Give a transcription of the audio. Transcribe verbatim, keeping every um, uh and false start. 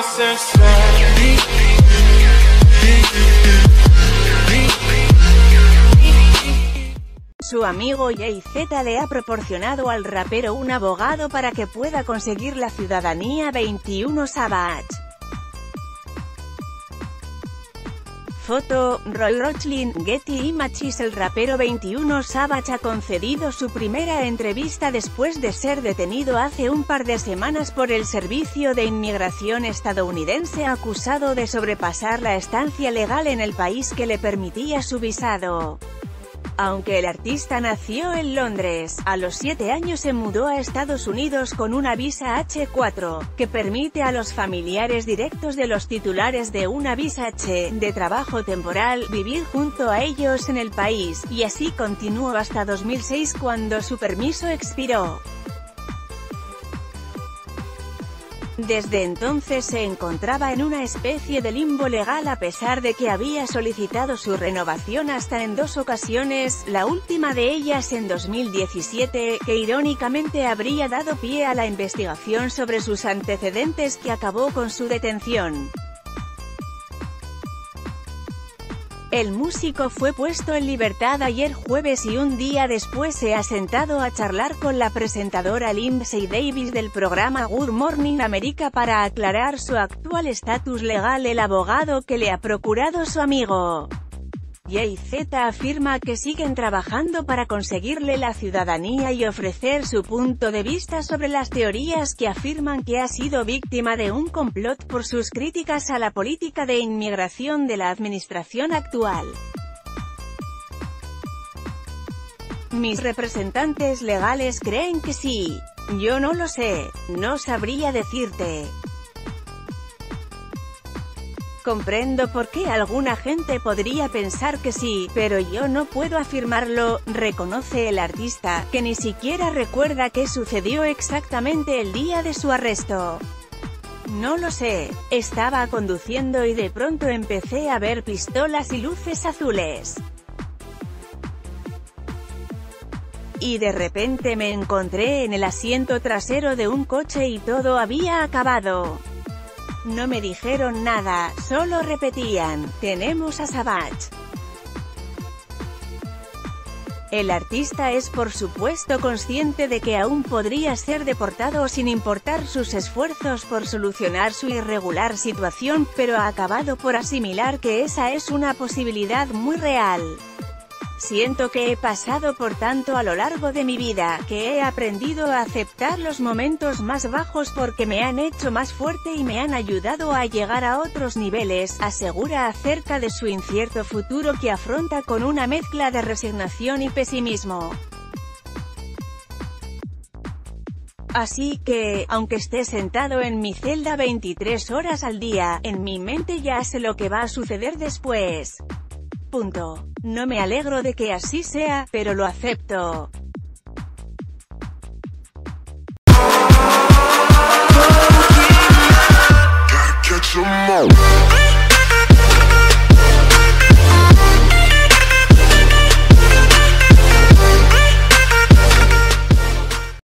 Su amigo Jay-Z le ha proporcionado al rapero un abogado para que pueda conseguir la ciudadanía veintiuno Savage. Foto, Roy Rochlin, Getty Images. El rapero veintiuno Savage ha concedido su primera entrevista después de ser detenido hace un par de semanas por el Servicio de Inmigración estadounidense acusado de sobrepasar la estancia legal en el país que le permitía su visado. Aunque el artista nació en Londres, a los siete años se mudó a Estados Unidos con una visa hache cuatro, que permite a los familiares directos de los titulares de una visa H, de trabajo temporal, vivir junto a ellos en el país, y así continuó hasta dos mil seis cuando su permiso expiró. Desde entonces se encontraba en una especie de limbo legal a pesar de que había solicitado su renovación hasta en dos ocasiones, la última de ellas en dos mil diecisiete, que irónicamente habría dado pie a la investigación sobre sus antecedentes que acabó con su detención. El músico fue puesto en libertad ayer jueves y un día después se ha sentado a charlar con la presentadora Lindsay Davis del programa Good Morning America para aclarar su actual estatus legal. El abogado que le ha procurado su amigo Jay-Z afirma que siguen trabajando para conseguirle la ciudadanía y ofrecer su punto de vista sobre las teorías que afirman que ha sido víctima de un complot por sus críticas a la política de inmigración de la administración actual. Mis representantes legales creen que sí. Yo no lo sé, no sabría decirte. Comprendo por qué alguna gente podría pensar que sí, pero yo no puedo afirmarlo, reconoce el artista, que ni siquiera recuerda qué sucedió exactamente el día de su arresto. No lo sé, estaba conduciendo y de pronto empecé a ver pistolas y luces azules. Y de repente me encontré en el asiento trasero de un coche y todo había acabado. No me dijeron nada, solo repetían, tenemos a Savage. El artista es por supuesto consciente de que aún podría ser deportado sin importar sus esfuerzos por solucionar su irregular situación, pero ha acabado por asimilar que esa es una posibilidad muy real. Siento que he pasado por tanto a lo largo de mi vida, que he aprendido a aceptar los momentos más bajos porque me han hecho más fuerte y me han ayudado a llegar a otros niveles, asegura acerca de su incierto futuro que afronta con una mezcla de resignación y pesimismo. Así que, aunque esté sentado en mi celda veintitrés horas al día, en mi mente ya sé lo que va a suceder después. Punto. No me alegro de que así sea, pero lo acepto.